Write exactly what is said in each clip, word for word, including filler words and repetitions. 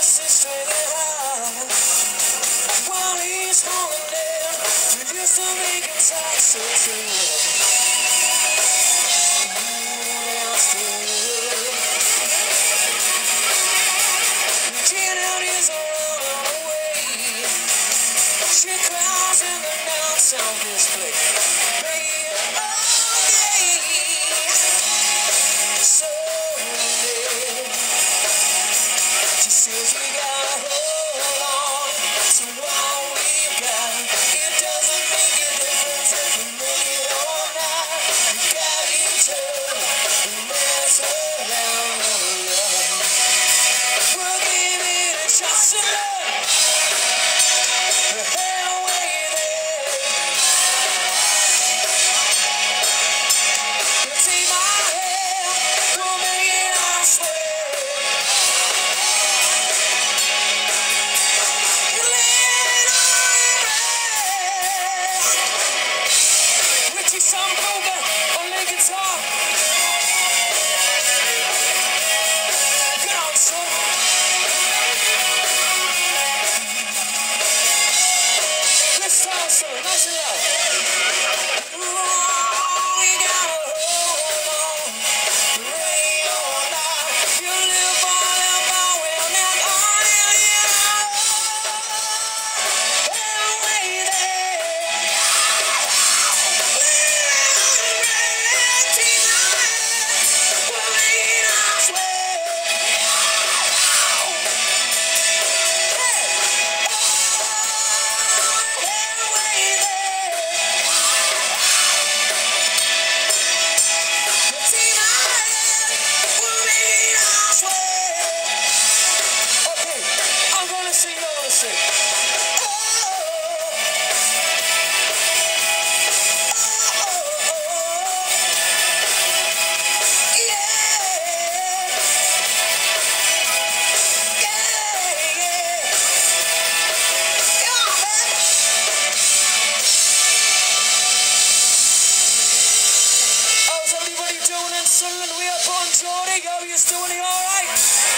Sunderland, we are Bon Jordi. Yo, you still doing all right?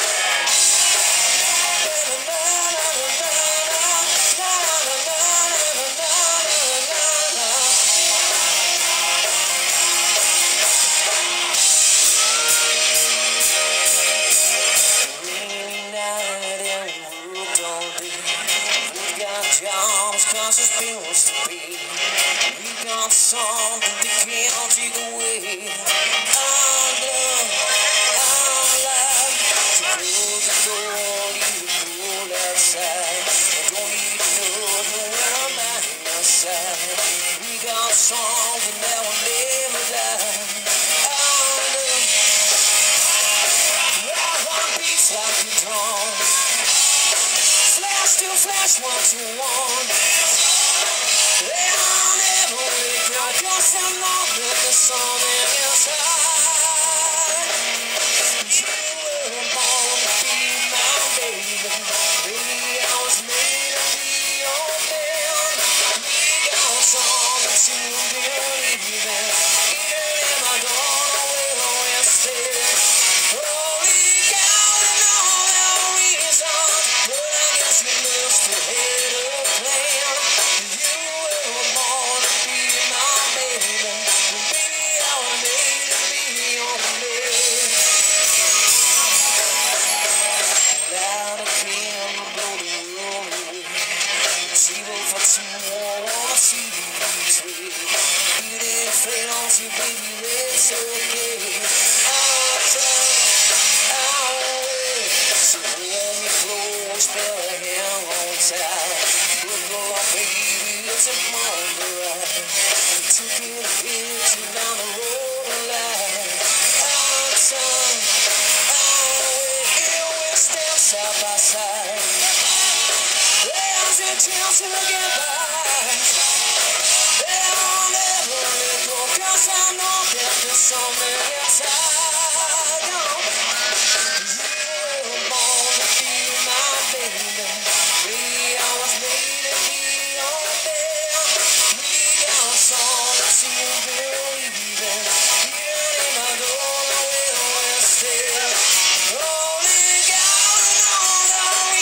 Cause it's supposed to be. We got something that can't take away our love, our life. To close the door, leave the cool outside. I don't need to know where I'm at inside. We got something that will never die. Our love, our heart beats like a drum. Flash to flash, one to one. Cause I know that there's something inside. You were born to be my baby. Baby, I was made to be your man. We got something to believe in. Even if I don't know where we're still. Holy cow, and all that reason. But I guess we must have had a plan. You were born to be my baby. Baby, I was made to be your man. Without a candle, blow the room away. Table for two, I wanna see you sweet. You didn't fade on you, baby, it's okay. I'll try, I'll wait. So hold me close, spell a hand on tight. Look up, baby, it's a moment, right? Took it a picture down the road of life. Outside, I'll wait. Yeah, we'll stand side by side. There's a chance to get by. Yeah, I'll never let go, cause I know that there's something inside. You were born to be my baby. Baby, I was made to be your man. We got something to believe in. Even if I don't know where we're still. Holy God, and all that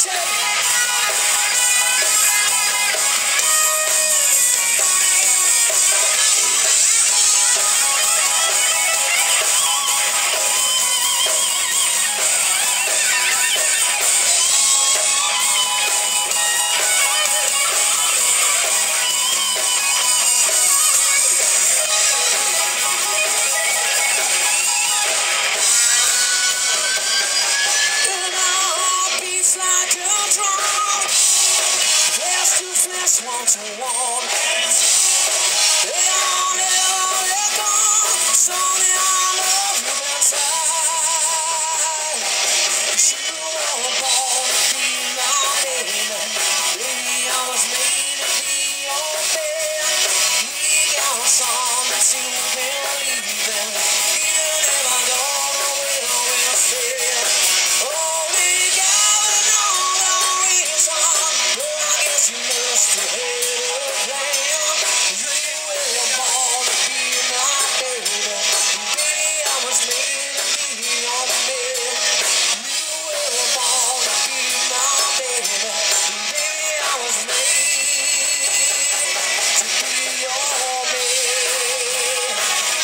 One to one, they all know they're gone. Sonny, I love you inside. You were born to be my baby. Baby, I was made to be your bed. We got a song that you believe in. Even if I don't know where we're still. Oh, we got another reason. But I guess you must have had a plan. You were born to be my baby. Baby, I was made to be your man. You were born to be my baby. Baby, I was made to be your man.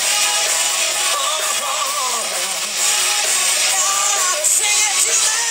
Uh-huh. Gotta sing it to me.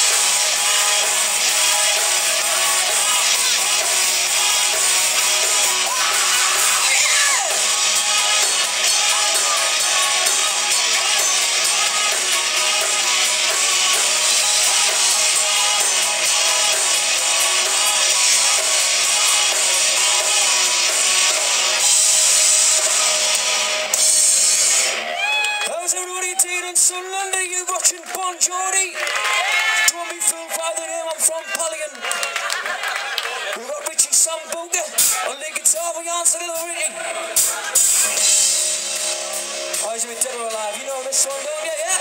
How's everybody doing in Sunderland? Are you watching Bon Jordi? Don't be fooled by the name, I'm from Pallion. We've got Richie Sambuga on the guitar, we answer to the Richie. Oh, he's a bit dead or alive. You know this one, don't you? Yeah?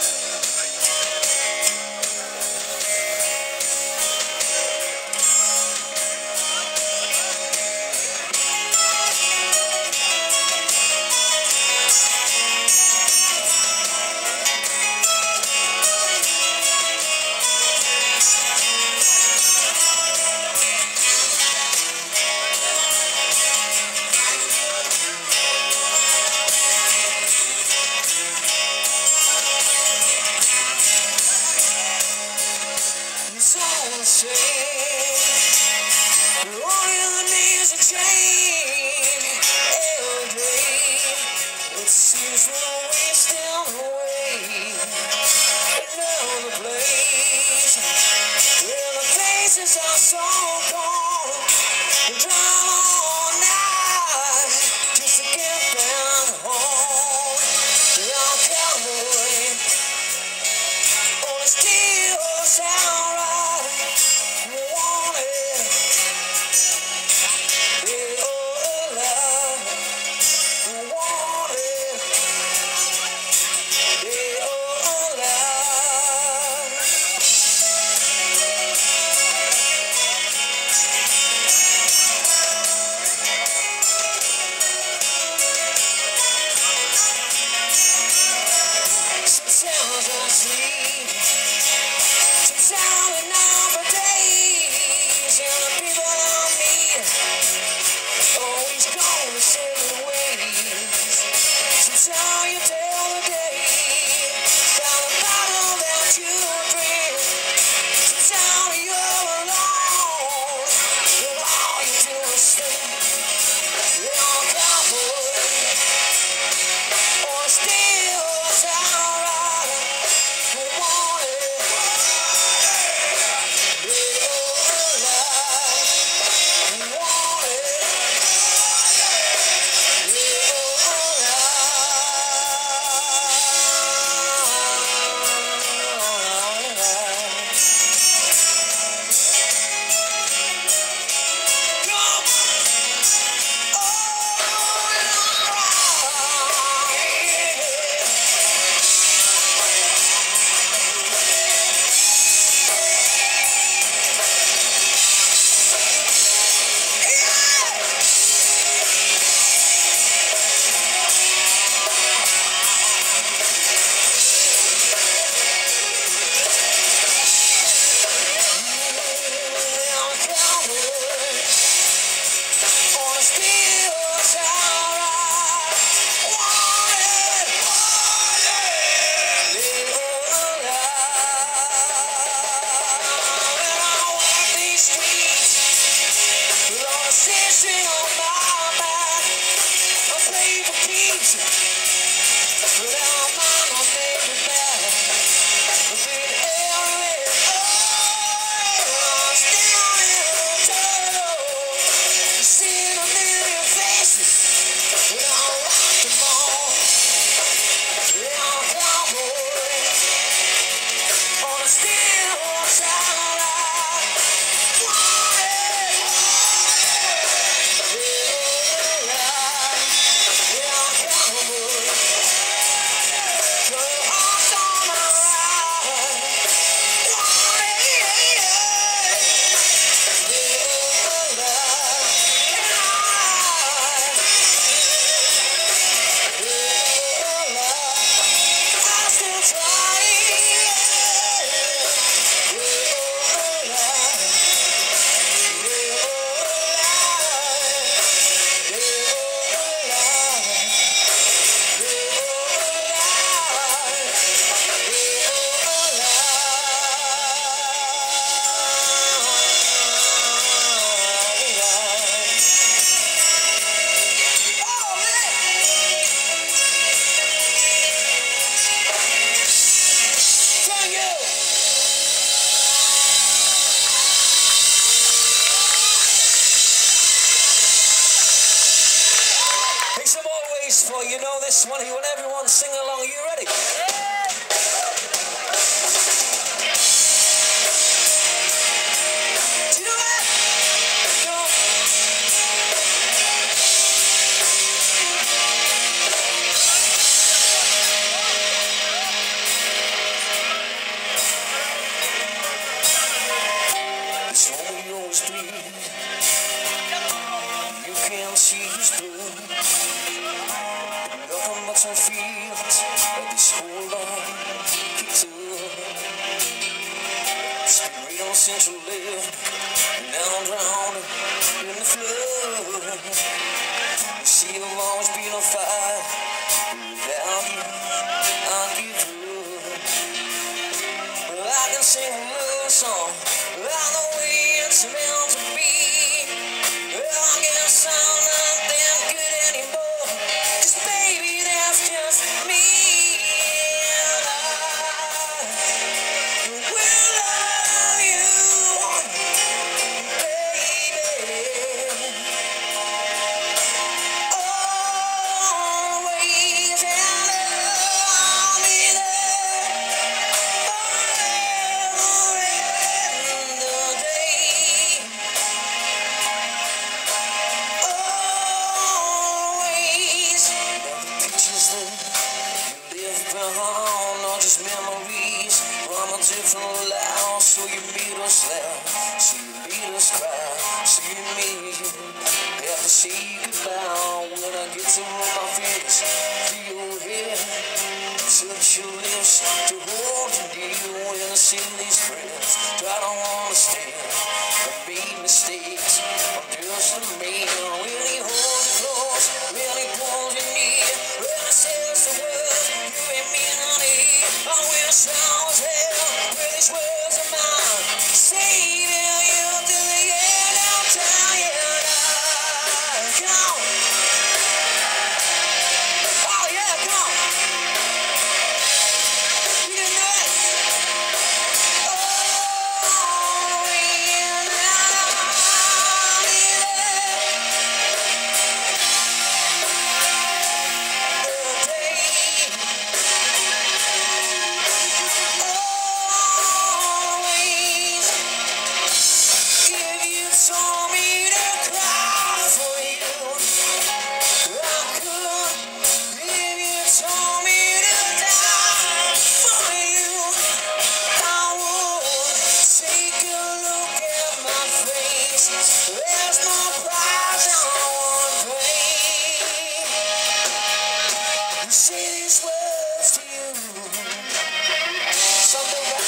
Someone say, rolling the knees are chained every day. It seems we're wasting away. Another place where the faces are so cold. We drive all night just to get back home. We're all cowboy on a steel sound. this one. You want everyone sing along. Are you ready? Do it! Go. It's all you always bleed. You can't see his blood. Nothing but some fields of this whole long kicked up. It's been real since you left, and now I'm drowning in the flood. You see, I've always been on fire. Without you, I'd give up. Well, I can sing a love song by the way it's meant to be. Well, I can't sound nothing good anymore. Just baby, that's just me. And I will love you, baby. Always, and I'll be there forever and a day. Always, never pictures that you live behind, not just memories from a different life. So you made us laugh, so you made us cry, so you made have to say goodbye. When I get to my fingers, feel your hair, touch your lips to hold you near. When I sing these prayers, try to understand I made mistakes. I'm just a man. When he holds you close, when he pulls you near, when I says the words you ain't mean honey, I wish I was there with these words of mine, saving you to the end of time. Come on. Oh yeah, come on. You can do it. Oh, and I'll be There's no prize I won't pay. You say these words to you. Something that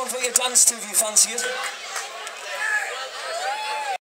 one for you to dance to if you fancy it.